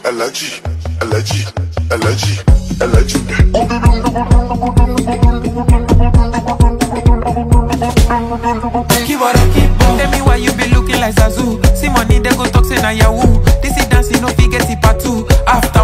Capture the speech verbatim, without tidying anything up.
allergy, allergy, allergy, allergy. Kiborokibor. Tell me why you be looking like Zazu. See money they go talk say na yahoo. This is dancing no fit get it part two. After